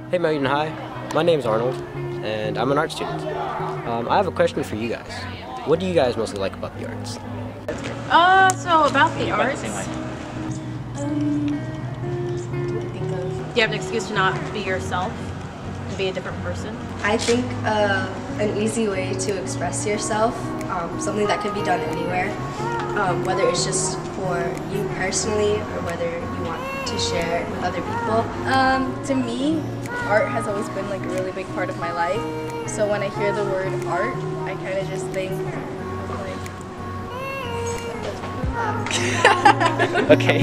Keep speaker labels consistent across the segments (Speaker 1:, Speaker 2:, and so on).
Speaker 1: Hey Mountain High, my name's Arnold, and I'm an art student. I have a question for you guys. What do you guys mostly like about the arts?
Speaker 2: So about the arts, do you have an excuse to not be yourself and be a different person?
Speaker 3: I think an easy way to express yourself, something that can be done anywhere, whether it's just for you personally or whether you want to share it with other people.
Speaker 4: To me, art has always been like a really big part of my life. So when I hear the word art, I kind of just think like
Speaker 1: Okay.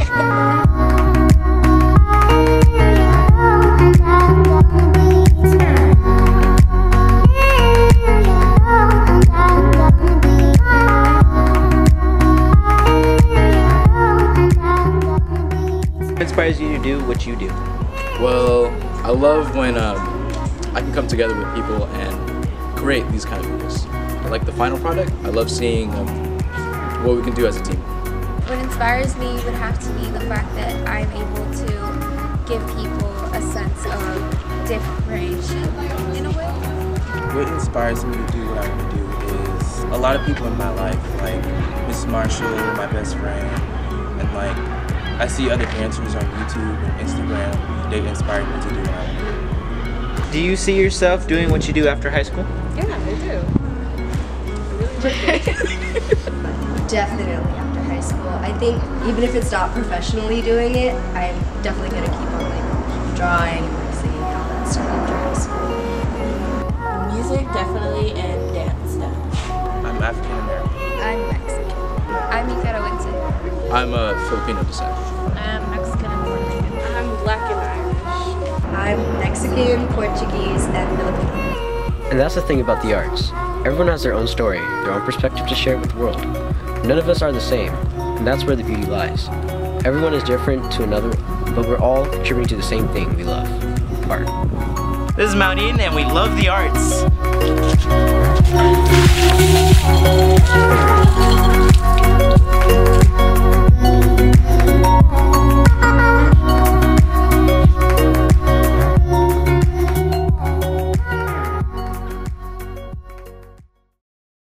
Speaker 1: What inspires you to do what you do?
Speaker 5: Well, I love when I can come together with people and create these kind of videos. Like the final product, I love seeing what we can do as a team.
Speaker 6: What inspires me would have to be the fact that I'm able to give people a sense of differentiation in a way.
Speaker 7: What inspires me to do what I do is a lot of people in my life, like Miss Marshall, my best friend, and like I see other dancers on YouTube and Instagram. They inspire me to do what I do.
Speaker 8: Do you see yourself doing what you do after high school?
Speaker 4: yeah, I do.
Speaker 3: Definitely after high school. I think even if it's not professionally doing it, I'm definitely going to keep on like drawing and singing and all that stuff after high school.
Speaker 2: Music, definitely, and dance, definitely.
Speaker 7: I'm African American.
Speaker 6: I'm Mexican. I'm Nicaraguense.
Speaker 5: I'm a Filipino descent.
Speaker 2: I'm Mexican and Puerto Rican.
Speaker 4: I'm black and Irish.
Speaker 3: I'm Mexican, Portuguese, and Filipino.
Speaker 1: And that's the thing about the arts. Everyone has their own story, their own perspective to share with the world. None of us are the same, and that's where the beauty lies. Everyone is different to another, but we're all contributing to the same thing we love, art.
Speaker 8: This is Mountain, and we love the arts.